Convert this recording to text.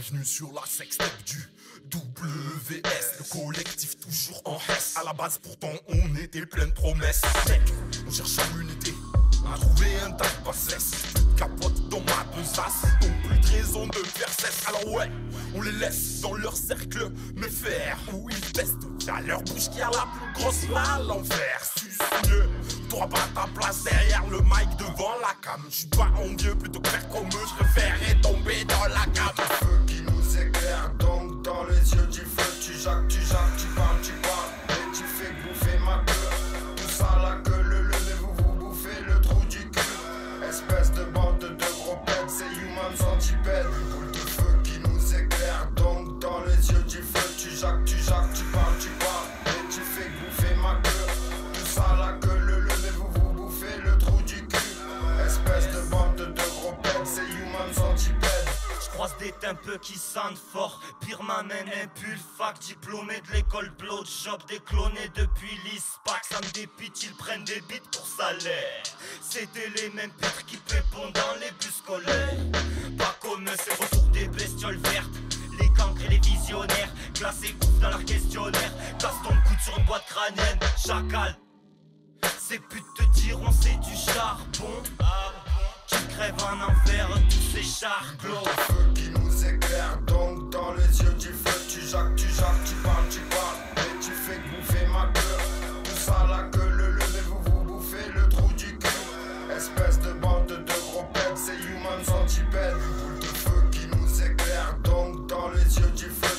Bienvenue sur la sextape du WS, le collectif toujours en S. À la base pourtant on était plein de promesses. Mec, on cherche à l'unité, à trouver un tas de bassesse. Plus de capote dans ma besace, donc plus de raison de faire cesse. Alors ouais, on les laisse dans leur cercle me faire, où ils testent via leur bouche qui a la plus grosse malle en fer. Suce-le, t'auras pas ta place derrière le mic devant la cam. J'suis pas envieux, plutôt que faire comme eux, j'préférerais tomber dans la cam. Le feu qui nous éclaire, donc dans les yeux du feu, tu jacques, tu parles, et tu fais bouffer ma queue. Tout ça la queue, le mais vous bouffez le trou du cul. Espèce de bande de gros pètes, c'est human centipède. Boule de feu qui nous éclaire, donc dans les yeux du feu, tu jacques, tu parles, et tu fais bouffer ma queue. Tout ça la queue, le mais vous bouffez le trou du cul. Espèce de bande de gros pètes, c'est human centipède. J'croise des peu qui sentent fort. Pire m'amène un pull fac. Diplômé de l'école blowjob, décloné depuis l'ISPAC. Ça me dépite, ils prennent des bites pour salaire. C'était les mêmes pitres qui pépont dans les bus scolaires. Pas comme eux, c'est retour des bestioles vertes. Les cancres et les visionnaires, classés ouf dans leur questionnaire. Casse ton coude sur une boîte crânienne, chacal. Ces putes te diront c'est du charbon. Qui crève en enfer, tous ces charclos. Le feu qui nous éclaire, donc dans les yeux du feu, tu jacques, tu parles, et tu fais bouffer ma queue. Tout ça la queue, le mais vous bouffez le trou du cul. Espèce de bande de gros pètes, c'est human centipède. Boule de feu qui nous éclaire, donc dans les yeux du feu,